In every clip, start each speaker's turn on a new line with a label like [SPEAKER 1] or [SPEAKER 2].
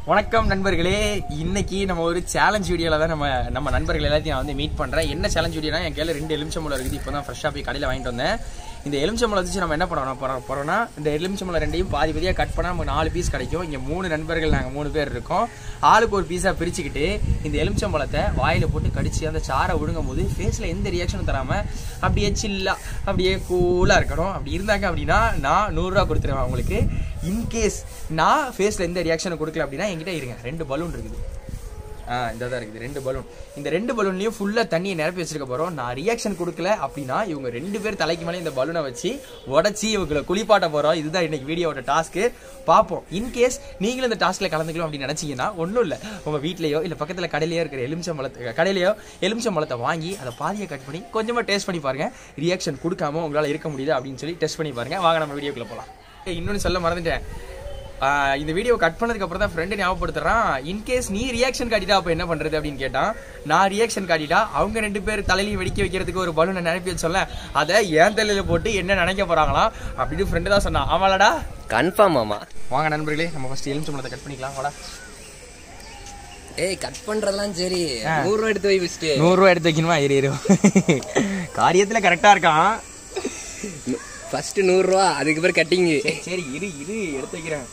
[SPEAKER 1] வணக்கம் நண்பர்களே, இன்னைக்கு நம்ம ஒரு சேலஞ்ச் வீடியோல தான் நம்ம நண்பர்கள் எல்லாத்தையும் நான் வந்து மீட் பண்றேன். என்ன சேலஞ்ச் வீடியோனா, என் கையில 2 எலுமிச்சம்பழம் இருக்குது. இப்போதான் ஃப்ரெஷ்ஷா போய் கடையில் வாங்கிட்டு வந்தேன். இந்த எலுமிச்சம்பழம் வச்சு நம்ம என்ன போறோம்னா இந்த எலுமிச்சம்பழம் ரெண்டையும் பாதி பாதியாக கட் பண்ணால் நமக்கு 4 பீஸ் கிடைக்கும். இங்கே 3 நண்பர்கள், நாங்கள் 3 பேர் இருக்கோம். ஆளுக்கு ஒரு பீஸாக பிரிச்சுக்கிட்டு இந்த எலுமிச்சம்பழத்தை வாயில் போட்டு கடிச்சு அந்த சாரை விழுங்கும் போது ஃபேஸில் எந்த ரியாக்ஷனும் தராமல் அப்படியே சில்லா அப்படியே கூலாக இருக்கணும். அப்படி இருந்தாங்க அப்படின்னா நான் 100 ரூபா கொடுத்துருவேன் உங்களுக்கு. இன்கேஸ் நான் ஃபேஸில் எந்த ரியாக்ஷனும் கொடுக்கல அப்படின்னா என்கிட்ட இருங்க 2 பலூன் இருக்குது. இந்த தான் இருக்குது 2 பலூன். இந்த 2 பலூன்லையும் ஃபுல்லாக தண்ணியை நிரப்பி வச்சிருக்க போகிறோம். நான் ரியாக்ஷன் கொடுக்கல அப்படின்னா இவங்க 2 பேர் தலைக்கு மேலே இந்த பலூனை வச்சு உடச்சி இவங்களை குளிப்பாட்ட போகிறோம். இதுதான் இன்னைக்கு வீடியோவோட டாஸ்க்கு. பார்ப்போம். இன்கேஸ் நீங்களும் இந்த டாஸ்கில் கலந்துக்கலாம் அப்படின்னு நினச்சிங்கன்னா ஒன்றும் இல்லை, உங்கள் வீட்லையோ இல்லை பக்கத்தில் கடையிலையோ இருக்கிற எலுமிச்சம்பழத்தை வாங்கி அதை பாதியை கட் பண்ணி கொஞ்சமாக டேஸ்ட் பண்ணி பாருங்கள். ரியாக்ஷன் கொடுக்காம உங்களால் இருக்க முடியுது அப்படின்னு சொல்லி டெஸ்ட் பண்ணி பாருங்கள். வாங்க நம்ம வீடியோக்குள்ளே போகலாம். இன்னொன்று சொல்ல மறந்துட்டேன், இந்த வீடியோ கட் பண்ணதுக்கு அப்புறம் தான் ஃப்ரெண்டு ஞாபகப்படுத்துறான், இன்கேஸ் நீ ரியாக்ஷன் காட்டிட்டா அப்போ என்ன பண்றது அப்படின்னு கேட்டான். நான் ரியாக்ஷன் காட்டிட்டா அவங்க 2 பேர் தலையிலையும் வெடிக்க வைக்கிறதுக்கு ஒரு பலூனை நினைப்பி வச்சோம்ல, அதை என் தலையில போட்டு என்ன நினைக்க போறாங்களா அப்படின்னு ஃப்ரெண்டு தான் சொன்னான். ஆமாடா,
[SPEAKER 2] கன்ஃபார்ம் ஆமா.
[SPEAKER 1] வாங்க நண்பர்களே, நம்ம ஃபர்ஸ்ட் எலுமிச்சம்பழத்தை கட் பண்ணிக்கலாம். வாடா.
[SPEAKER 2] ஏய், கட் பண்றதெல்லாம் சரி, 100 ரூபா எடுத்து வை. ஃபர்ஸ்ட்
[SPEAKER 1] 100 ரூபா எடுத்து வைக்கணுமா? இரு காரியத்துல கரெக்டா இருக்கான்.
[SPEAKER 2] ஃபர்ஸ்ட் 100 ரூபா, அதுக்கு பிறகு கட்டிங்.
[SPEAKER 1] சரி இரு எடுத்து வைக்கிறேன்.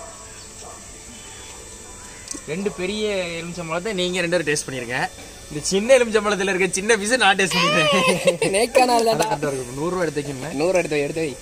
[SPEAKER 1] 2 பெரிய எலுமிச்சம்பழத்தை நீங்க 2 பேரும் டேஸ்ட் பண்ணிருங்க. இந்த சின்ன எலுமிச்சம்பழத்துல இருக்க சின்ன பீஸ் நான் டேஸ்ட் பண்ணிருக்கேன். 100 ரூபா எடுத்து வைக்கணும்.
[SPEAKER 2] 100 ரூபா எடுத்து வை.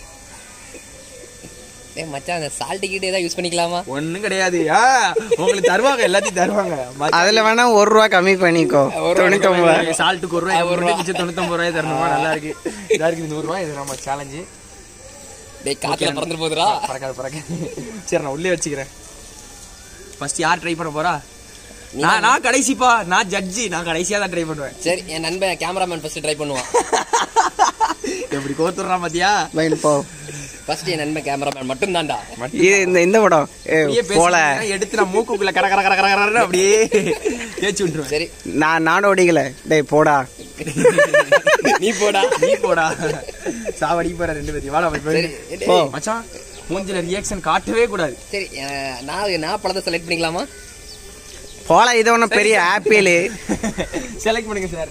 [SPEAKER 2] ஏய் மச்சான், அந்த சால்ட் கிட்ட ஏதாவது யூஸ் பண்ணிக்கலாமா?
[SPEAKER 1] ஒண்ணும் கிடையாது. உங்களுக்கு தருவாங்க, எல்லாத்தையும் தருவாங்க.
[SPEAKER 3] அதுல வேணா 1 ரூபா கம்மி பண்ணிக்கோ. 99
[SPEAKER 1] சால்ட்டுக்கு 1 ரூபாய், 99 ரூபாய் தரணுமா? நல்லா இருக்கு. இதா இருக்கு 100 ரூபாய். இது நம்ம சேலஞ்சு.
[SPEAKER 2] டேய், காத்துல பறந்து போகுதுடா.
[SPEAKER 1] பறக்காது. சரி, நான் உள்ளே வச்சுக்கிறேன். ஃபர்ஸ்ட் யார் ட்ரை பண்ண போறா? நான் கடைசிப்பா, நான் ஜட்ஜி, நான் கடைசியா தான் ட்ரை பண்ணுவேன்.
[SPEAKER 2] சரி, என் நண்பன் கேமராமேன் ஃபர்ஸ்ட் ட்ரை பண்ணுவான்.
[SPEAKER 1] எப்படி கோத்துறான் பாத்தியா?
[SPEAKER 3] பைல் போ.
[SPEAKER 2] ஃபர்ஸ்ட் என் நண்பன் கேமராமேன் மட்டும் தான்டா.
[SPEAKER 3] இந்த படம் போல
[SPEAKER 1] எடுத்து நான் மூக்குக்குள்ள கர கர கர கர அப்படியே தேய்ச்சி விட்டுருவேன்.
[SPEAKER 2] சரி,
[SPEAKER 3] நான் ஓடிக்கல. டேய் போடா.
[SPEAKER 2] நீ போடா.
[SPEAKER 1] சாவடி போற 2 பேரும். வாடா போ மச்சான். மூஞ்சில ரியாக்ஷன் காட்டவே கூடாது.
[SPEAKER 2] சரி, நான் பழத்தை செலக்ட் பண்ணிக்கலாமா?
[SPEAKER 3] போல, இது ஒன்றும் பெரிய ஆப்பிள்.
[SPEAKER 1] செலக்ட் பண்ணுங்க சார்.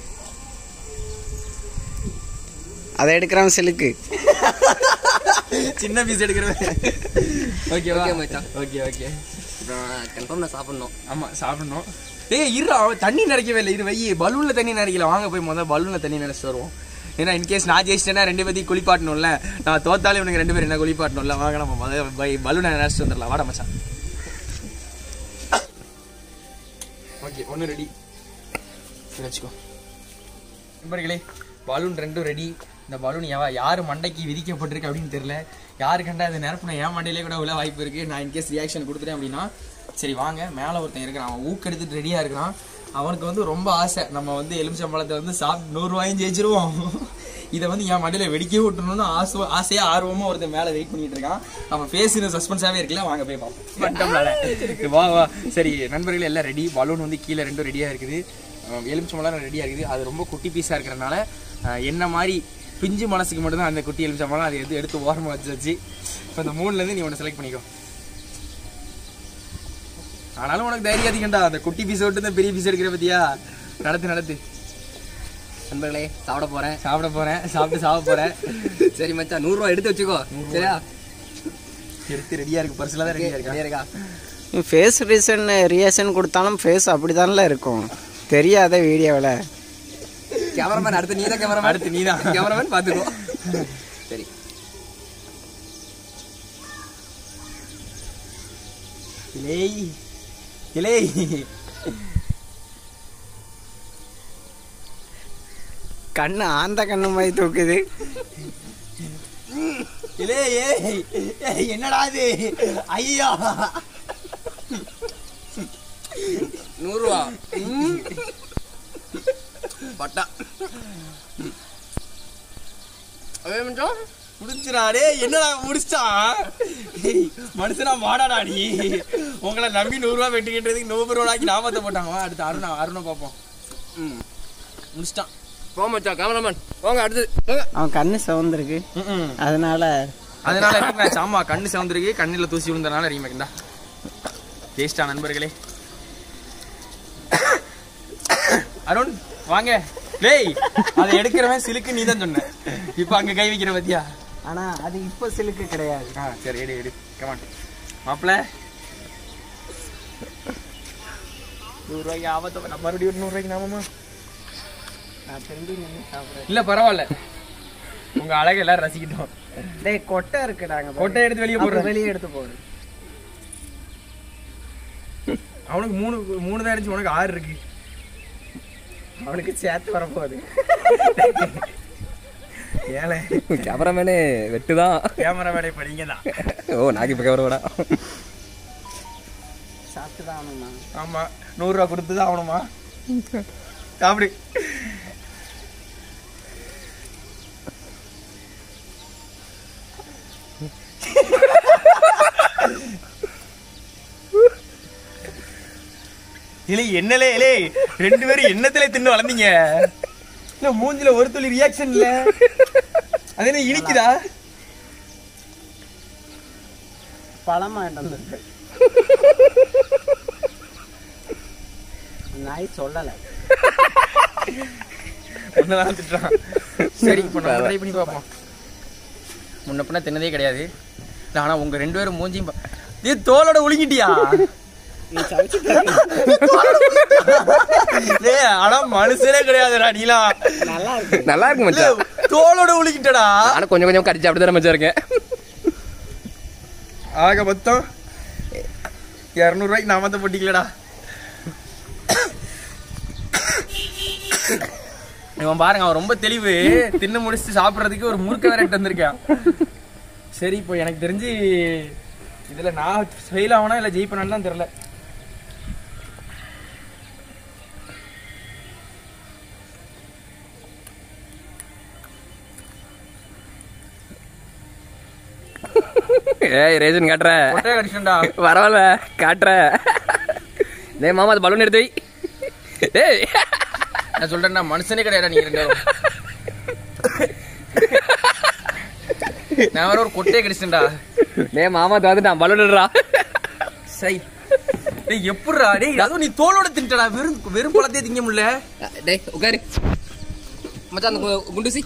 [SPEAKER 3] அதை எடுக்கிறவன் சிலுக்கு.
[SPEAKER 1] சின்ன பீஸ் எடுக்கிறவன். ஓகே
[SPEAKER 2] மச்சான்.
[SPEAKER 1] ஓகே
[SPEAKER 2] கன்ஃபார்ம் நான் சாப்பிடணும்.
[SPEAKER 1] ஆமா, சாப்பிடணும். ஏய் இருடா, தண்ணி நிறைக்கவே இல்லை. இது வை, பலூன்ல தண்ணி நிறைக்கல. வாங்க போய் முதல்ல பலூன்ல தண்ணி நினைச்சிட்டு வருவோம். ஏன்னா இன்கேஸ் நான் ஜெயிச்சிட்டேன்னா 2 பேத்தையும் குளிப்பாட்டணும்ல. நான் தோத்தாலே இவனுக்கு 2 பேரும் என்ன குளிப்பாட்டணும்ல. வாங்க நம்ம முதல்ல பலூனை நினைச்சிட்டு வந்துடலாம். வாடா மச்சான். ஓகே, 1 ரெடி வச்சுக்கோ. நண்பர்களே, பலூன் 2 ரெடி. இந்த பலூன் யாரு மண்டைக்கு விதிக்கப்பட்டிருக்கு அப்படின்னு தெரியல. யாரு கண்டா இந்த நேரப்பு என் மண்டையிலே கூட உள்ள வாய்ப்பு இருக்கு. நான் இன்கேஸ் ரியாக்ஷன் கொடுத்துட்டேன் அப்படின்னா சரி வாங்க. மேலே ஒருத்தன் இருக்கிறான், அவன் ஊக்கெடுத்துட்டு ரெடியா இருக்கிறான். அவனுக்கு வந்து ரொம்ப ஆசை, நம்ம வந்து எலுமிச்சம்பழத்தை வந்து 100 ரூபாயும் ஜெயிச்சிருவோம். இதை வந்து என் மண்டையில வெடிக்க விட்டுணும்னு ஆசையா ஆர்வமா ஒருத்தன் மேலே வெயிட் பண்ணிட்டு இருக்கான். அவன் ஃபேஸ் இன்னும் சஸ்பென்ஸாவே இருக்கல. வாங்க போய் பார்ப்போம். வா. சரி நண்பர்கள், எல்லாம் ரெடி. பலூன் வந்து கீழே 2 ரெடியா இருக்குது. எலுமிச்சம்பழம் ரெடியா இருக்குது. அது ரொம்ப குட்டி பீஸா இருக்கிறதுனால என்ன மாதிரி பிஞ்சு மனசுக்கு மட்டும்தான் அந்த குட்டி எலுமிச்சம்பழம். அதை எடுத்து ஓரமாக வச்சு இப்போ இந்த 3லேருந்து நீ ஒன்று செலக்ட் பண்ணிக்கோ. ஆனாலும் உனக்கு தைரியம் அதிகம்டா. அந்த குட்டி பீஸ் விட்டு இந்த பெரிய பீஸ் எடுக்கிற பத்தியா? நடத்து.
[SPEAKER 2] நண்பர்களே, சாப்பிட போறேன்.
[SPEAKER 1] சாப்பிட போறேன்.
[SPEAKER 2] சரி மச்சான், 100 ரூபா எடுத்து வச்சுக்கோ. சரியா?
[SPEAKER 1] எடுத்து ரெடியா இருக்கு. பர்சனலா தான் ரெடியா இருக்கா?
[SPEAKER 3] ஃபேஸ் ரியாக்ஷன் கொடுத்தாலும் ஃபேஸ் அப்படித்தானே இருக்கும். தெரியாத வீடியோவில்.
[SPEAKER 2] கேமராமேன் அடுத்து நீதான். கேமராமேன் பாத்துக்கோ. சரி,
[SPEAKER 1] இலே
[SPEAKER 3] கண்ணு ஆந்த கண்ணு மாதிரி தூக்குது.
[SPEAKER 1] இலே என்னடா இது? ஐயா,
[SPEAKER 2] 100 ரூபா பட்டா.
[SPEAKER 1] முடிச்சிடாடே. என்னடா முடிச்சான்? மனுஷனா மாடாடா நீ. உங்களை நம்பி 100 ரூபா வெட்டிக்கிட்டதுக்கு 100 ரூபாய்க்கு நாமத்தை போட்டாங்க. அடுத்து அருணை பார்ப்போம். முடிச்சிட்டான்.
[SPEAKER 2] போ மச்சான், கேமராமேன் வாங்க. அடுத்து
[SPEAKER 3] அவன் கண்ணு சவுந்திருக்கு, அதனால
[SPEAKER 1] ஆமா, கண்ணு சவுந்திருக்கு. கண்ணில் தூசி விழுந்தனால ரீமேக் தான். டேஸ்டா நண்பர்களே. அருண் வாங்க. டேய் அதை எடுக்கிறவன் சிலுக்கு நீ தான் சொன்ன. இப்போ அங்க கை வைக்கிற பத்தியா?
[SPEAKER 3] ஆனா அது இப்ப சிலுக்கு கிடையாது.
[SPEAKER 1] சரி எடு எடு. கமான் மாப்பிள்ள. 100 ரூபாய்க்கு ஆபத்தை நம்ம மறுபடியும் 100 ரூபாய்க்கு நாமமா
[SPEAKER 3] நான் திரும்பி நின்று சாப்பிடுறேன்.
[SPEAKER 1] இல்ல பரவாயில்ல, உங்க அழகு எல்லாரும் ரசிக்கிட்டோம்.
[SPEAKER 3] டேய் கொட்டை இருக்குடாங்க,
[SPEAKER 1] கொட்டை எடுத்து வெளியே போடுற.
[SPEAKER 3] வெளியே எடுத்து போடு.
[SPEAKER 1] அவனுக்கு 3 தான் இருந்துச்சு, உனக்கு 6 இருக்கு.
[SPEAKER 3] அவனுக்கு சேர்த்து வரப்போகுது.
[SPEAKER 1] ஏழை
[SPEAKER 2] கேமராமேனே வெட்டுதான்.
[SPEAKER 1] கேமரா வேலை படிங்க தான்.
[SPEAKER 2] ஓ நாக்கு இப்போ கேமரா வேடா.
[SPEAKER 3] சாப்பிட்டு தான் ஆகணுமா?
[SPEAKER 1] ஆமா 100 ரூபா கொடுத்து தான் ஆகணுமா? சாப்பிடு. இல்லை என்னலே இலே 2 பேரும் எண்ணத்துல தின்னு வளர்ந்தீங்க. இல்ல மூஞ்சில ஒரு துளி ரியாக்ஷன் இல்ல. அது என்ன இனிக்குதா?
[SPEAKER 3] பழமா வந்துருக்கு. நாய் சொல்லல.
[SPEAKER 1] ஒன்னதான் திட்டுறான். சரி இப்போ நம்ம ட்ரை பண்ணி பார்ப்போம். முன்ன பின்ன தின்னதே கிடையாது. ஆனா உங்க 2 பேரும் மூஞ்சியும் நீ தோலோட உழுங்கிட்டியா?
[SPEAKER 3] நீ சமைச்சு
[SPEAKER 1] ஆனா மனுஷனே கிடையாதுடா நீலாம்.
[SPEAKER 3] நல்லா இருக்கு.
[SPEAKER 2] நல்லா இருக்கு மச்சான்.
[SPEAKER 1] தோலோட உழுங்கிட்டடா.
[SPEAKER 2] ஆனா கொஞ்சம் கொஞ்சம் கடிச்சு அப்படிதான் மச்சான் இருக்கேன்.
[SPEAKER 1] ஆக மொத்தம் 200 ரூபாய்க்கு நாமத்தை போட்டிக்கலடா. இவன் பாருங்க, அவன் ரொம்ப தெளிவு. தின்னு முடிச்சுட்டு சாப்பிட்றதுக்கு ஒரு முறுக்க வேற எடுத்து வந்திருக்கான். சரி இப்போ எனக்கு தெரிஞ்சு இதுல நான் ஃபெயில் ஆகணும் இல்லை ஜெயிப்பேனான்னு தான் தெரியல.
[SPEAKER 2] ஏய் ரேஷன் காட்டுற
[SPEAKER 1] ஒட்டை கடிச்சா
[SPEAKER 2] பரவாயில்ல காட்டுற. டேய் மாமா அது பலூன் எடுத்து வை. டேய்
[SPEAKER 1] நான் சொல்றேன்டா, மனுஷனே கிடையாடா நீங்க 2 பேரும். நான் வேற ஒரு கொட்டையை கடிச்சேன்டா.
[SPEAKER 2] டேய் மாமா தந்துட்டான் பலூன் எடுறா.
[SPEAKER 1] சை டேய் எப்படிடா டேய், அதுவும் நீ தோலோட தின்ட்டடா. வெறும் பழத்தையே திங்க முடியல.
[SPEAKER 2] டேய் உட்காரு மச்சான். அந்த குண்டுசி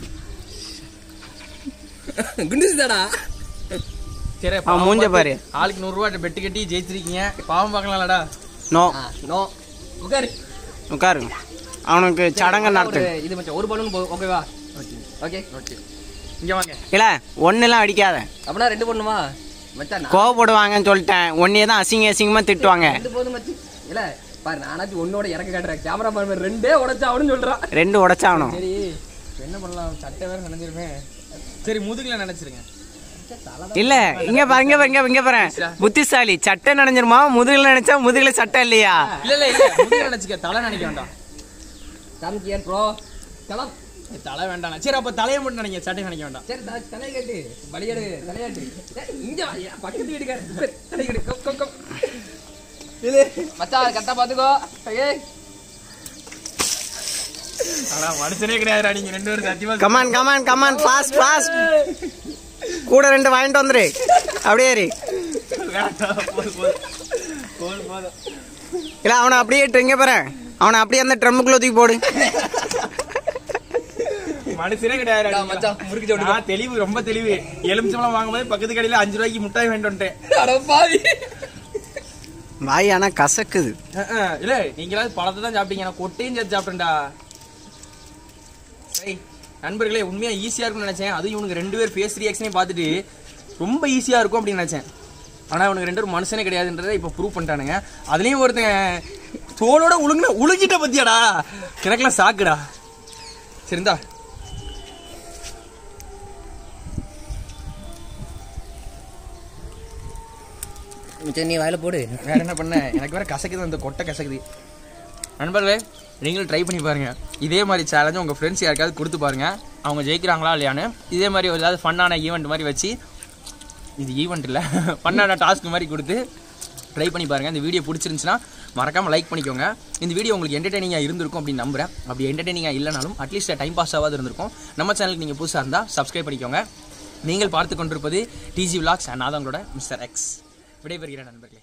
[SPEAKER 2] குண்டுசி தாடா.
[SPEAKER 1] சரி
[SPEAKER 3] மூஞ்ச பாரு.
[SPEAKER 1] ஆளுக்கு 100 ரூபாய் பெட்டு கட்டி ஜெயிச்சிருக்கீங்க. பாவம் பார்க்கலாம்லடா.
[SPEAKER 3] நோ
[SPEAKER 2] நோ உட்காரு
[SPEAKER 3] உட்காரு. அவனுக்கு சடங்கு நடத்து.
[SPEAKER 2] இது மச்சான் ஒரு பலூன் ஓகேவா? ஓகே
[SPEAKER 1] ஓகே இங்க வாங்க.
[SPEAKER 3] இல்ல ஒன்னெல்லாம் அடிக்காத.
[SPEAKER 2] அப்படின்னா 2 பண்ணுமா மச்சான்?
[SPEAKER 3] கோவப்படுவாங்கன்னு சொல்லிட்டேன். ஒன்னே தான் அசிங்கமா திட்டுவாங்க.
[SPEAKER 2] 2 போதும் மச்சி. இல்ல பாரு நானாச்சும் ஒன்னோட இறக்க காட்டுறேன். கேமரா பாரு 2 உடைச்சா அவனு சொல்றான்.
[SPEAKER 3] 2 உடைச்சாகணும்.
[SPEAKER 1] சரி என்ன பண்ணலாம், சட்டை வேற நினைஞ்சிருமே. சரி முதுகுல நினைச்சிருங்க.
[SPEAKER 3] இல்ல இங்க பாரு. புத்திசாலி. சட்டை நினைஞ்சிருமா? முதுகுல நினைச்சா முதுகுல சட்டை இல்லையா?
[SPEAKER 1] இல்ல முதுகுல நினைச்சுக்க, தலை நினைக்க வேண்டாம்.
[SPEAKER 2] காமிக்கியான் ப்ரோ தலம்
[SPEAKER 1] தலை வேண்டாம். சரி அப்ப தலையை மட்டும் நினைக்க, சட்டை நினைக்க வேண்டாம்.
[SPEAKER 2] சரி தலை கட்டு பலியாடு தலையாட்டு. இங்க பக்கத்து வீட்டுக்கார தலை கட்டு கம் இல்ல மச்சான் கரெக்டா பாத்துக்கோ. ஏய்
[SPEAKER 1] ஆனா மனுஷனே கிடையாதுடா நீங்க 2 பேரும் சத்தியமா.
[SPEAKER 3] Come on fast. கூட 2 வாங்கிட்டு வந்துரு. அப்படியே இரு. இல்ல அவனை அப்படியே இங்க பாரு. அவனை அப்படியே அந்த ட்ரம்முக்குள்ள தூக்கி போடு.
[SPEAKER 1] மனுஷனே கிடையாதுடா
[SPEAKER 2] மச்சான். முறுக்கு ஜோடி
[SPEAKER 1] நான் தெளிவு, ரொம்ப தெளிவு. எலுமிச்சம்பழம் வாங்கும்போது பக்கத்து கடையில 5 ரூபாய்க்கு முட்டாய் வாங்கிட்டு வந்துட்டேன்.
[SPEAKER 2] அட பாவி.
[SPEAKER 3] வாய் ஆனா கசக்குது.
[SPEAKER 1] இல்ல நீங்களாவது பழத்தை தான் சாப்பிட்டீங்க, நான் கொட்டையும் சேர்த்து சாப்பிட்டேன்டா. சரி நண்பர்களே, உண்மையா ஈஸியா இருக்கும்னு நினைச்சேன். அதுவும் இவனுக்கு 2 பேர் ஃபேஸ் ரியாக்ஷனே பார்த்துட்டு ரொம்ப ஈஸியா இருக்கும் அப்படின்னு நினைச்சேன். ஆனா இவனுக்கு 2 பேரும் மனுஷனே கிடையாதுன்றதை இப்போ ப்ரூவ் பண்ணிட்டானுங்க. அதுலயும் ஒருத்தன் தோலோட உழுங்கிட்ட பத்தியாடா. எனக்கெல்லாம் சாக்குடா. சரிந்தா
[SPEAKER 2] மச்சான் நீ வாயில போடு.
[SPEAKER 1] வேற என்ன பண்ண, எனக்கு வேற கசக்குது, அந்த கொட்டை கசக்குது. நண்பர்களே நீங்களும் ட்ரை பண்ணி பாருங்க. இதே மாதிரி சேலஞ்சு உங்கள் ஃப்ரெண்ட்ஸ் யாருக்காவது கொடுத்து பாருங்க, அவங்க ஜெயிக்கிறாங்களா இல்லையான்னு. இதே மாதிரி ஒரு ஏதாவது ஃபன்னான ஈவெண்ட் மாதிரி வச்சு, இது ஈவெண்ட் இல்லை ஃபன்னான டாஸ்க் மாதிரி கொடுத்து ட்ரை பண்ணி பாருங்கள். இந்த வீடியோ பிடிச்சிருந்துச்சுன்னா மறக்காமல் லைக் பண்ணிக்கோங்க. இந்த வீடியோ உங்களுக்கு என்டர்டெய்னிங்காக இருந்திருக்கும் அப்படின்னு நம்புகிறேன். அப்படி என்டர்டெய்னிங்காக இல்லைனாலும் அட்லீஸ்ட் டைம் பாஸ் ஆகாது இருந்திருக்கும். நம்ம சேனலுக்கு நீங்கள் புதுசாக இருந்தால் சப்ஸ்கிரைப் பண்ணிக்கோங்க. நீங்கள் பார்த்து கொண்டிருப்பது டிஜி விலாக்ஸ். நான் தான் உங்களோட மிஸ்டர் எக்ஸ். விடைபெறுகிறேன் நண்பர்களே.